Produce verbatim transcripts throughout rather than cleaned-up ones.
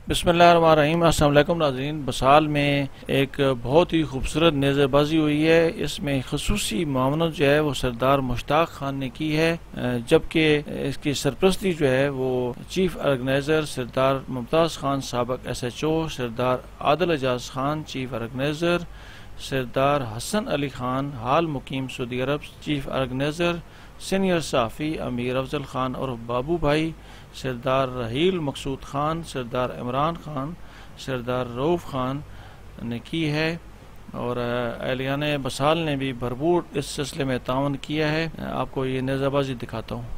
बिस्मिल्लाहिर्रहमानिर्रहीम। अस्सलाम वालेकुम नाज़रीन। बसाल में एक बहुत ही खूबसूरत नेज़ाबाजी हुई है। इसमें खसूसी मामनत जो है वो सरदार मुश्ताक खान ने की है, जबकि इसकी सरपरस्ती जो है वो चीफ ऑर्गेनाइज़र सरदार मुमताज़ खान साबिक S H O, Sardar Adil Ejaz Khan chief organizer, Sardar Hasan Ali Khan हाल मुकीम Saudi Arab chief organizer, senior सहाफ़ी अमीर अफजल खान और बाबू भाई, सरदार रहील मकसूद खान, सरदार इमरान खान, सरदार रऊफ़ खान ने की है। और एहलियान बसाल ने भी भरपूर इस सिलसिले में तावन किया है। आपको ये नेज़ाबाजी दिखाता हूँ।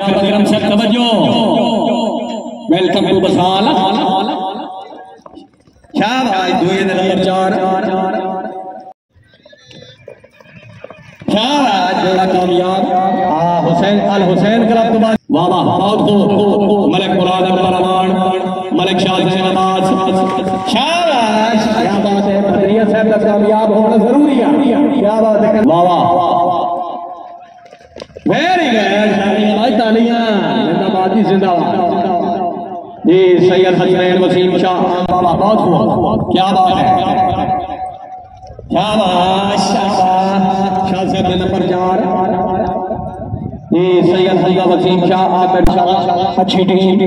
Welcome to Basal. Hussain Al Hussain club के बाद वाह वाह बहुत खूब। मलिक मुराद रहमान, मलिक शाहबाज, शाबाश क्या बात है। बदरिया साहब का कामयाब होना जरूरी है। क्या बात है, वाह वाह वेरी गुड। तालियां नेज़ा बाजी जिंदाबाद जी। सैयद हसनैन वसीम शाह बाबा बहुत खूब, क्या बात है। शाबाश शाबाश। शाह साहब नंबर चार जी। सैयद हल्का वसीम शाह आकर शाह अच्छी टीम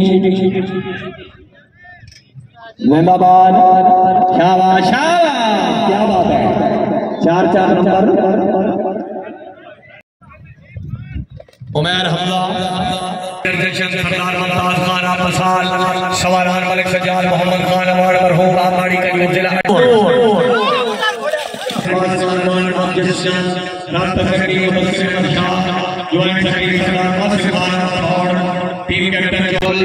जिंदाबाद। शाबाश शाबाश क्या बात है। चार चार नंबर उमर हमला सरदार मुमताज खान बसाल, सवालान मलिक सज्जाद मोहम्मद खान अवार्ड मरहूम आमाड़ी का जिला टीम कैप्टन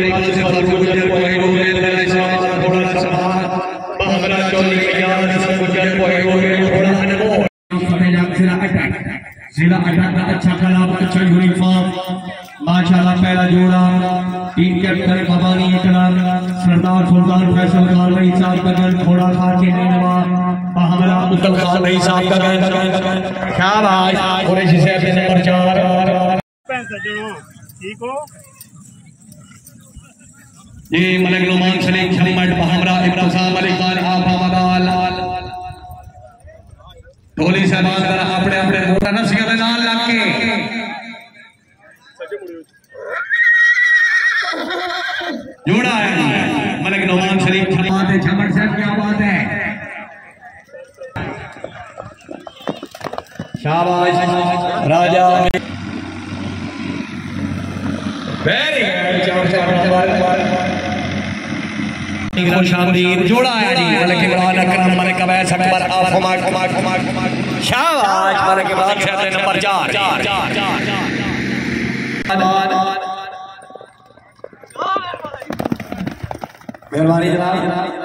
जिला अटैक का अच्छा कलाम, अच्छा यूनिफॉर्म माशाल्लाह। पहला जोड़ा टीम कैप्टन भवानी इकराम, सरदार सुल्तान फैसल खान भाई साहब का गन, घोड़ा खान के नवा हमला मुस्तफा खान भाई साहब का गन। शाबाश। कुरैशी से नंबर चार ठीक हो जी। मलिक नुमान सलीम झम्मट बहमरा इब्राहिम अली खान आफा मदाल ढोली साहबान द्वारा अपने अपने मोटा नसिया के नाल लग के जोड़ा है। मलिक नुमान सलीम झम्मट झम्मट साहब क्या बात है। शाबाश राजा वेरी गुड। चार चार खुशामदीद जोड़ा है जी। मलिक इमरान अकरम, मलिक अवैस अकबर आफमा शाबाश। मलिक इमरान से नंबर चार। मेहरबानी जनाब।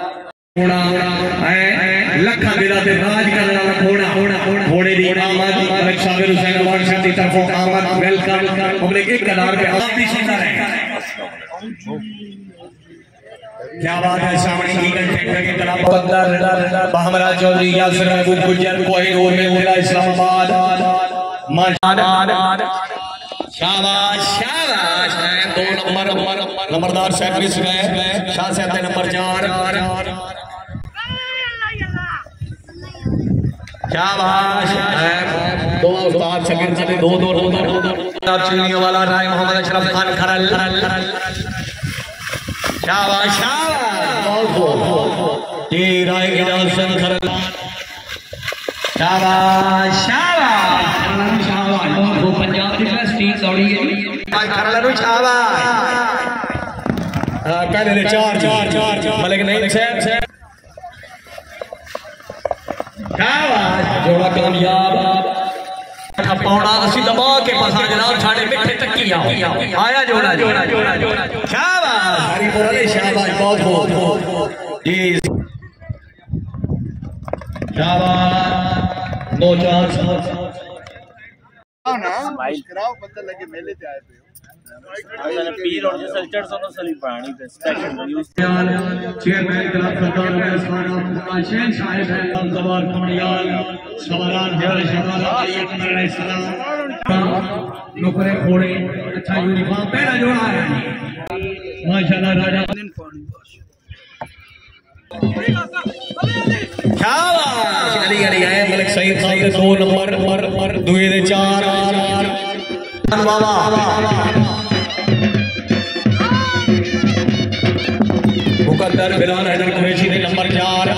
लखा दिला से राज करने वाला घोड़ा घोड़े दी आमद मलिक साबिर हुसैन अवार्ड से की तरफों आमद वेलकम। पब्लिक एक कतार पे आप भी सुंदर है। क्या बात है। सामने ईगल ट्रैक्टर की तरफ बंदर बहमरा चौधरी यासिर महबूब गुज्जर कोहिनूर में उला इस्लामाबाद माशाल्लाह। शाबाश शाबाश। दो नंबर नंबरदार सैकड़िस गए। शाह साहब ने नंबर चार। शाबाश। दो उस्ताद शकील से दो दो नंबर चीनी वाला राय मोहम्मद अशरफ खान खरल। शाबाश शाबाश जी। राय इजाज़त खरल। शाबाश शाबाश शाबाश। वो पंजाब की बेस्ट टीम दौड़ी है खरल। शाबाश। पहले चार चार चार मलिक नहीं से शाबाश। जोड़ा कामयाब पौड़ा असी दबा के पसा जनाब साढ़े मिठे तकिया आया जोड़ा जोड़ा जोड़ा जोड़ा। शाबाश हरिपुर अली शाबाश बहुत खूब जी। शाबाश। दो चार ना कराओ पता लगे मेले पे आए थे पीर और सल्चर सोनो सली पानी पे special use chairman club Sardar Awais Khan Abdul Sheikh साहब है। जवान कमरियाल सवालान है शमाला एक मेरा इस्लाम नौकरे घोड़े अच्छा यूनिफॉर्म पहला जोड़ा है माशाल्लाह। राजा क्या अली अली आए मलिक सईद खान के दो नंबर दुए दे चार बाबा मुकद्दर बिलाल हैदर कुरैशी ने नंबर चार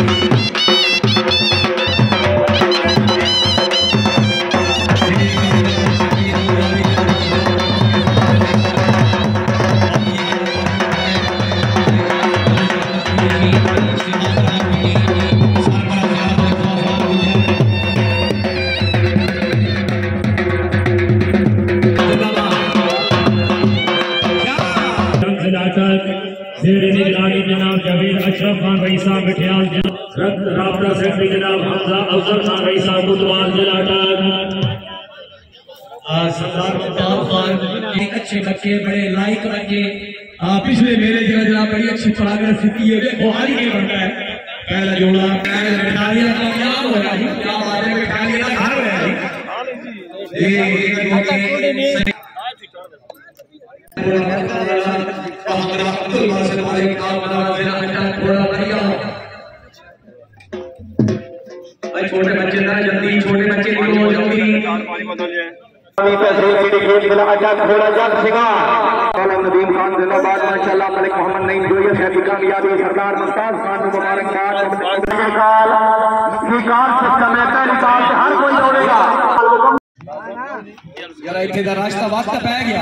जनाब जावेद अशरफ खान रईस साहब मिठियाल राबता सेक्रेटरी जनाब हमजा अफजल खान रईस साहब बुतवाल जिला सरदार मुफ्तार खान अच्छे बच्चे बड़े लाइक बच्चे पिछले मेले जगह जनाब बड़ी अच्छी परागत स्थिति है बुहारी के बनता है पहला जोड़ा मिठाइयां कामयाब हो रहा है क्या बात है मिठाइयां घर हो रहा है छोटे बच्चे ना जल्दी छोटे बच्चे निकलो जल्दी नदीम खान जिंदाबाद माशाल्लाह मलिक मोहम्मद नईम जोइया है कामयाबी सरदार मुस्ताद खान को मुबारकबाद सिस्टम है पहली साल से हर कोई दौड़ेगा यार इतने का रास्ता वक्त पै गया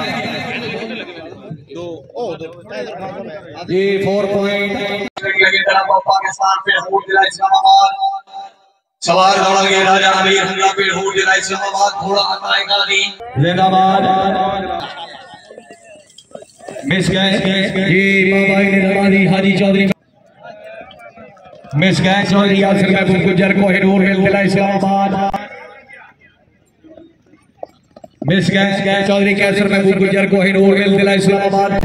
जी फोर पॉइंट पाकिस्तान पे हूर जिला इस्लामाबाद सवार दौड़ा गया राजा अमीर हमला पे हूर जिला इस्लामाबाद घोड़ा अताए गाजी जिंदाबाद मिस गए जी माबाई ने नवाजी हाजी चौधरी मिस गए चौधरी यासिर महबूब गुजर को हिरूर जिला इस्लामाबाद मिस गए चौधरी कैसर महबूब गुजर को हिरूर जिला इस्लामाबाद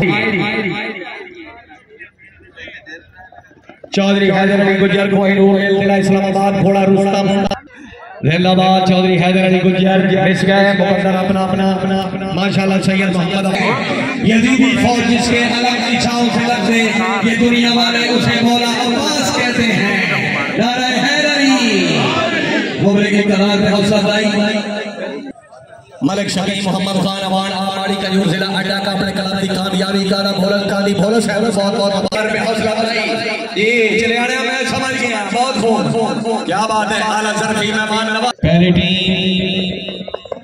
चौधरी हैदर अली गुजर को हिरूर जिला इस्लामाबाद घोड़ा रुस्तम जिंदाबाद चौधरी हैदर अली गुजर मिस गए मुकद्दर अपना अपना अपना माशाल्लाह सैयद मोहम्मद यजीदी फौज जिसके अलग इच्छाओं से ये दुनिया वाले उसे मौला अब्बास कहते हैं नारा हैदरी मुबरे के करार पे हौसला अफजाई मलिक शकी मोहम्मद खान अवान आमाड़ी कजूर जिला अड्डा का अपने कलाम की कामयाबी का ना भोलन काली भोलो साहब बहुत बहुत पे हौसला अफजाई जी चलियाने में समझ गया बहुत खूब क्या बात है आला जरफी मेहमान नवाज पहली टीम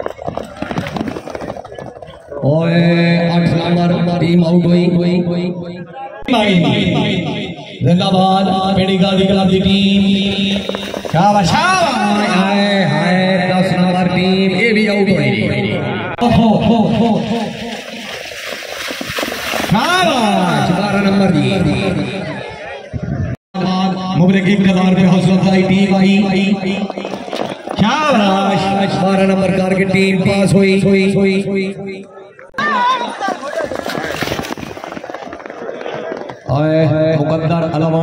ओए आठ नंबर टीम आउट हुई जिंदाबाद पेड़ी गाजी क्लब की टीम शाबाश हाय हाय दस नंबर टीम ये भी आउट हुई शाबाश बारह नंबर टीम मुबरे की कतार पे हौसला अफजाई टीम आई शाबाश बारह नंबर कार की टीम पास हुई हुई हुई मुकद्दर अलवा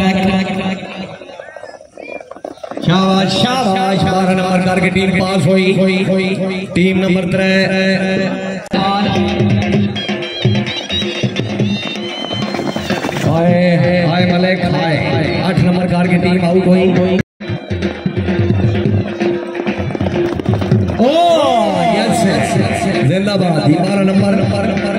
शाबाश शाबाश बारह नंबर कार की टीम पास हुई हुई हुई टीम नंबर त्रै हाय हाय मलिक हाय आठ नंबर कार की टीम आउट हुई ओ यस जिंदाबाद बारह नंबर नंबर नंबर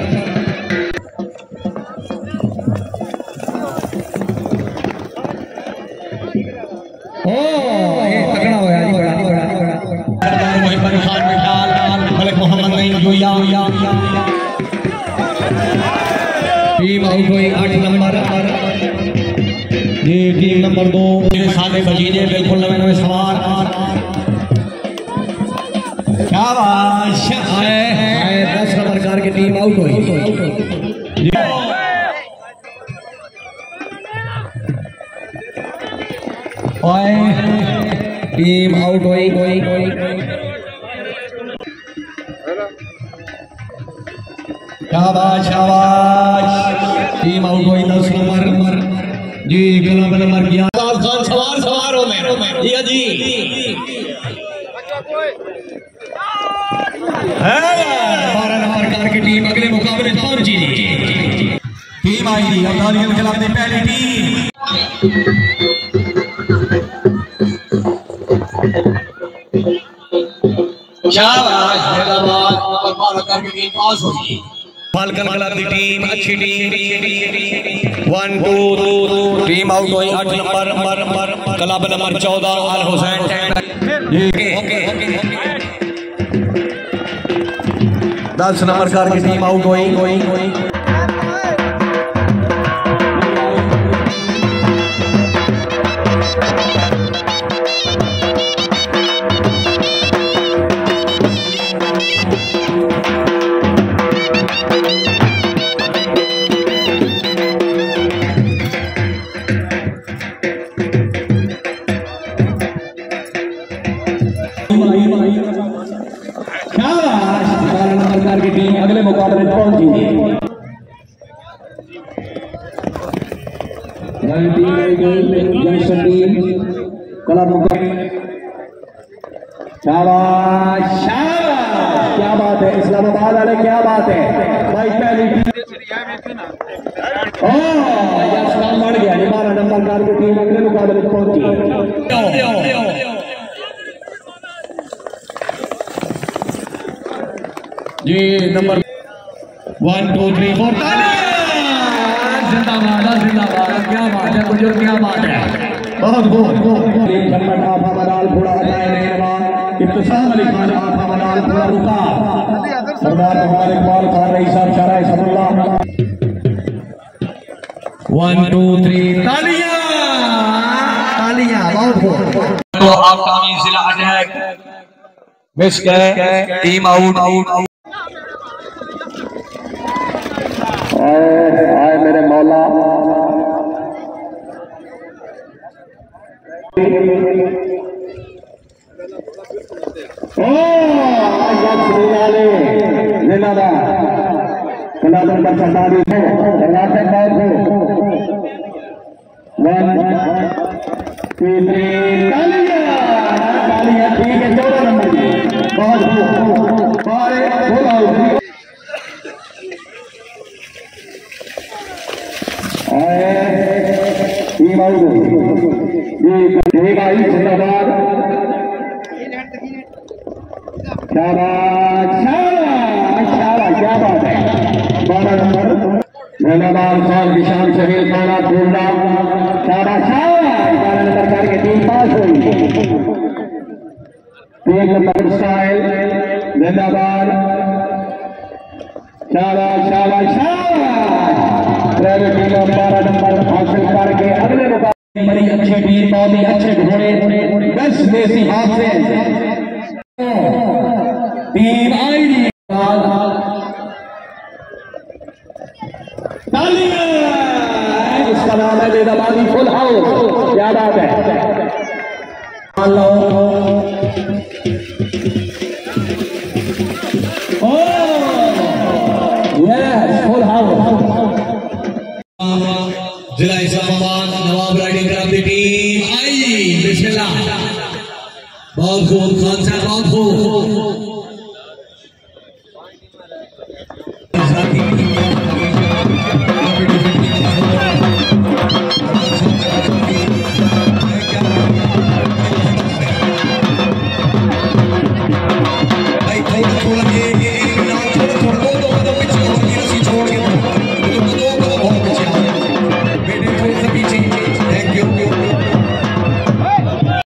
ओ ये तगड़ा हो यार बड़ा बड़ा सरदार मोहब्बत खान मिठाल मलिक मोहम्मद नईम जोइया टीम आउट हुई आठ नंबर ये टीम नंबर दो साले बजीजे बिल्कुल नवे नवे सवार क्या बात है दस नंबर कार की टीम आउट हुई टीम आउट हुई शाबाश शाबाश टीम आउट हुई दस नंबर जी कलम नंबर ग्यारह खान सवार सवार हो मैं जी जी बारह नंबर कार की टीम अगले मुकाबले पहुंची टीम आई अब्दालियन क्लब की पहली टीम शाबाश हैदराबाद और भारत की टीम पास होगी। फाल्कन क्लब की टीम अच्छी team one two team out हुई आठ नंबर क्लब नंबर चौदह अल हुसैन दस नंबर कार की टीम आउट हुई। की टीम अगले मुकाबले पहुंची शाबाश शाबाश क्या बात है इस्लामाबाद वाले क्या बात है भाई पहली टीम बढ़ गया बारह नंबर कार की टीम अगले मुकाबले पहुंची। जी number one two three four जिंदाबाद जिंदाबाद क्या बात है बुजुर्ग क्या बात है बहुत बहुत इब्तिसाम अली खान आफा मनाल पूरा रुका सरदार मोहम्मद इकबाल खान रईस साहब शराय सबुल्लाह वन टू थ्री तालियां तालियां बहुत बहुत तो आपका जिला अटैक मिस गए टीम आउट आउट आए मेरे मौला सरदारी ठीक है चौदह नंबर बहुत टीम आउट जिंदाबाद शाबाश शाबाश शाबाश क्या बात है बारह नंबर धन्यवाद खान विशाल शहीद खाना ढूंढा शाबाश शाबाश बारह नंबर कार की टीम पास हुई। तीन नंबर स्टाइल जिंदाबाद शाबाश शाबाश शाबाश बारह नंबर हासिल करके अगले मुकाबले बड़ी अच्छी टीम बहुत ही अच्छे घोड़े दस देसी हाथ से टीम आई इसका नाम है नेज़ा बाज़ी फुल हाउस क्या बात है फुल हाउस जिला इस्लामाबाद नवाब राइडिंग क्लब की टीम आई बिस्मिल्लाह बहुत खूब खान साहब बहुत खूब